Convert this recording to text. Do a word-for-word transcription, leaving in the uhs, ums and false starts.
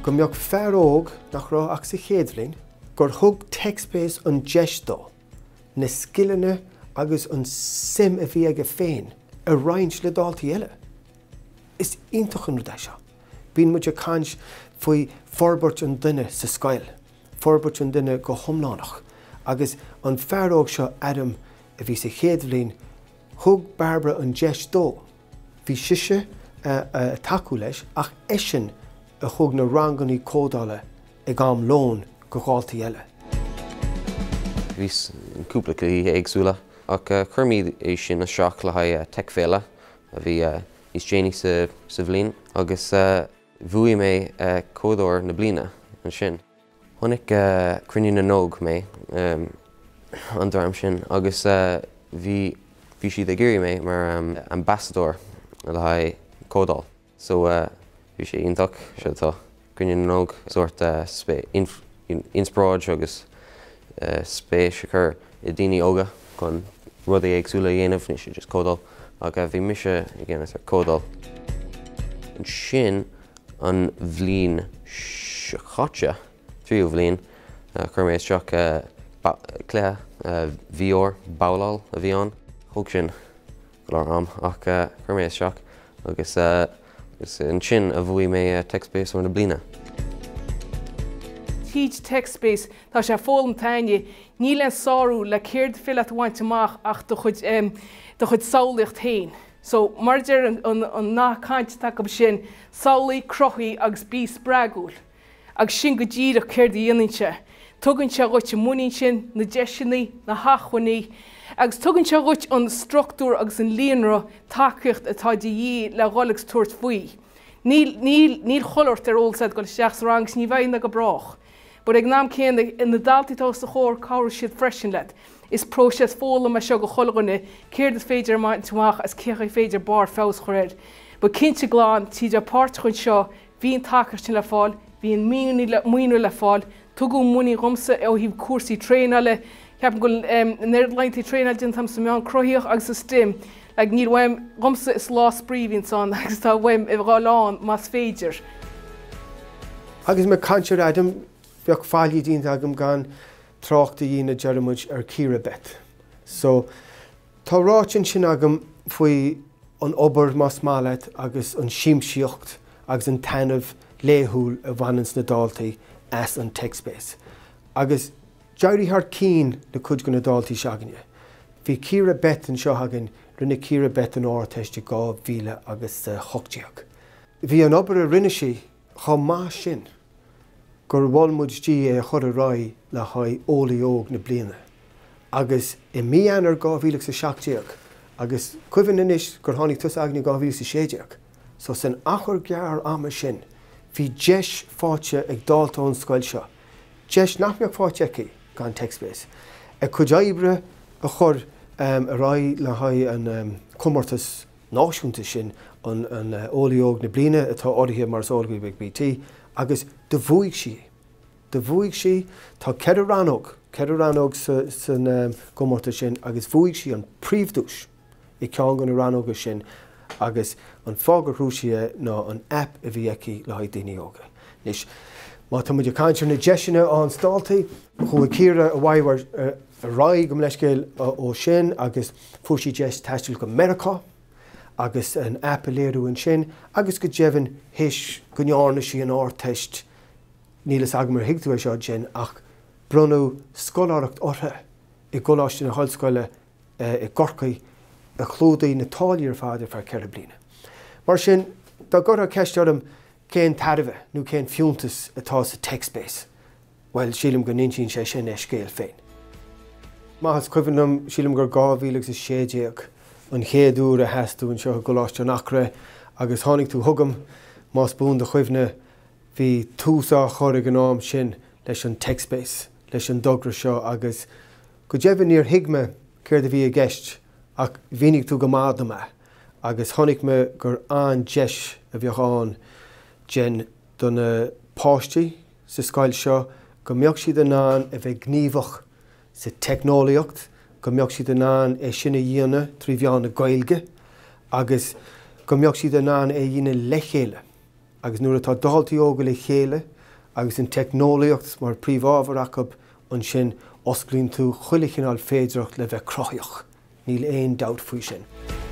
go mbeadh fearr óg nach rá ach sa chéadbhlín gur thug TechSpace an deistó na skillanna agus an sim a bhí aige féin a roinnt le dáltaí eile. Is iontach an rud é seo. Bíonn muid a caint faoi forbairt an duine sa Scéal, forbairt an duine go thomlánach, agus an fearr óg seo adam a bhí sa chéadbhlín thug Barbara an deistó. Bhí siise a taú leis ach eisin a thug na rangannaí códála ag am lón go gháiltaí eile. Bhís an cúpla cluí éagsúla ach chuirmíad é sin na seach le haidh tech féile a bhí níos déanaí sa sa bhliain agus bhuaigh mé códóir na bliana an sin. Tháinig cruinniú na nóg mé an darm sin agus bhí bhí siad ag iarraidh mé mar ambassador le haidh códál. So bhí sé iontach seo atá cruinniú na nóg sort inspráid agus spéis a chur i daoine óga chun rud é éagsúla dhéanamh ní sé just códál ach bhí mise gin ar códál. An sin an bhliain chaite tríú bhliain chur mé isteach clé bhíor báileáil a bhí ann thug sin go leor am ach chur mé isteach agus agus an sin a bhuaigh mé TechSpace ó na bliana. Tíd TechSpace tá sé fólam taine ní len sáú le céird fileat bhaint amach ach do chud do chud saolaíocht féin. So mar deir an nach caint take sin saolaí crochaí agus bí spregúil agus sin go ddíach céird dhéanainte. Tugann se ghuit muín sin na deisinaí na hachuinaí agus tugann se ghuit an struchtúr agus an líonra tacaíocht atá de dhí le ghlaigh tuairt faoi. Níl choirt ar óilsaid go seach rangs ní bhaine go brach. But ag nám céan in na daltaítá sa chóir cabhar siad freisin leat. Is próses fóla me seo go choilganna céir is féidir maint tuach as cécha féidir bar fás choréir. Ba cinnte gláán tíd a páirt chun seo bhíon tacairtin le fáil, bhíon muoinú le fáil, tugu muí romsa ó híh cuasaí tréáile, ceapan go neirdlaintí tréáil din tam sa meán croíoch agus sa stim, le níl bhaim romsa is lá spríomhín san agus tá bhaim i bháilán más féidir. Agus me caintear adam beag fáilí dínta agam gan tráchta dhéana dearmuid ar círa bet. So tá ráitin sin agam faoi an obair más málaid agus an siimsíocht agus an tainmh léthúil a bhainans na dáltaí as an TechSpace. Agus deirigh thar cín na cuid go na dáltaí seaganne. Bhí círa bet an seo hagan rinne círa bet an áirteiste gá bhíle agus chochtíach. Bhí an obair a rinne sí chá más sin gur bhfuilmuid dí é chur a ráid le haidh eolaíoch na bliana. Agus i Meán ar dhá mhíle sa seachtaíoch agus cuimhin inis gur tháinig tus agna dhá mhíle sa séideach. So san achar gearr ama sin, bhí deis fáte ag dálta an Scéal seo. Deis nachmeach fáte aici gan TechSpace. Ag chuid éibre a chur a ráid le haidh an comórtas náisiúnta sin an eolaíoch na bliana atá orthaithe mar sóilgaí beag B T agus de bhuaigh si. De bhuaigh si tá cead ranóg, cead ranóg san comórta sin agus bhuaigh si an príomhdúis i ceann gan na ranóga sin agus an fágur hrúise ná an app a bhí aici le haidh daoine óga. Nis má tá muidir caintear na deisina an stáltaí chu círa a bhaidhar a ráid go leiscéil ó sin agus fuaí deis taisteil go Americá agus an app a léirú an sin agus go deimhin his go nearna sí an áirteist nílas agamar hiictú é seo sin ach brunú scoláireacht ortha i Coláiste na Hollscoile i Gorcaí a chlúdaí na táilí ar fáidir fear ceithre bliana. Mar sin tá gur a ceistearm cén tarbh nó cén fiúntas atá sa TechSpace, weil sílim go nintíonn sé sin é scéal féin. Maithas cuimhnam sílim gur dhá mhíle sa séideach an chéadúr a heasú an seo Coláiste an Eachreidh agus tháinig tú thugam más bún de chuimhne bhí túsá chuir an am sin leis an TechSpace, leis an dogra seo agus go deimhin níor hiigme céir de bhí a gceist ach bhínig tú go mádama agus tháinig me gur an deis a bheagán gin donna páistí sa Scéal seo go mbeadh siad an an a bheith gníomhach sa technoliaocht, go mbeadh siad an an é sinna dhéana trí bheán na Gaeilge agus go mbeadh siad an an é dhéana le chéile. Agus nuair atá dáltaí óga le chéile agus in technoliacht mar príomhábhar acu an sin osclaíonn tú chuile cinál féidireacht le bheith crothaíoch. Níl éon doubt faoi sin.